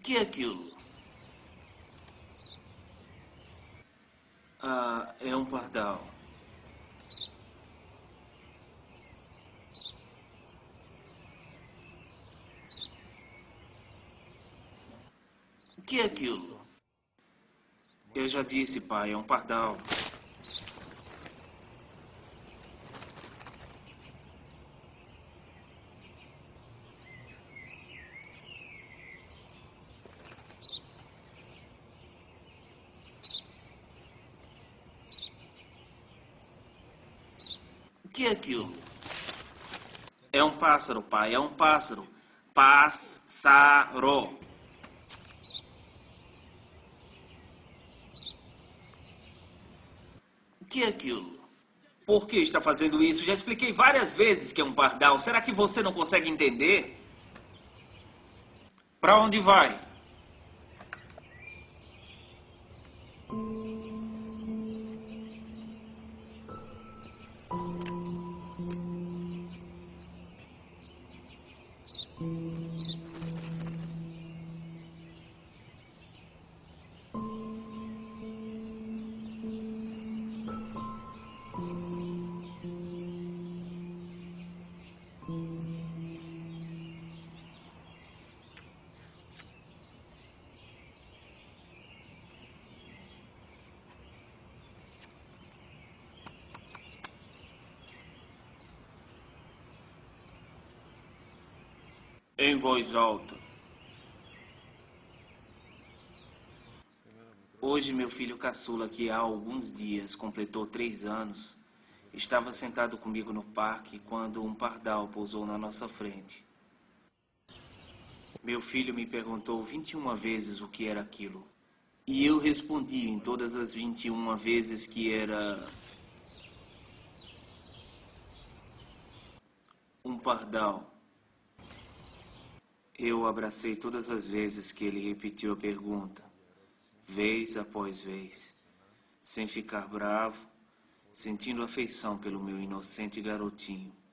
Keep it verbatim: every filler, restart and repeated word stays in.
que é aquilo? Ah, é um pardal. O que é aquilo? Eu já disse, pai, é um pardal. O que é aquilo? É um pássaro, pai, é um pássaro. Pássaro. O que é aquilo? Por que está fazendo isso? Já expliquei várias vezes que é um pardal. Será que você não consegue entender? Para onde vai? Em voz alta. Hoje meu filho caçula, que há alguns dias completou três anos, estava sentado comigo no parque quando um pardal pousou na nossa frente. Meu filho me perguntou vinte e uma vezes o que era aquilo. E eu respondi em todas as vinte e uma vezes que era um pardal. Eu o abracei todas as vezes que ele repetiu a pergunta, vez após vez, sem ficar bravo, sentindo afeição pelo meu inocente garotinho.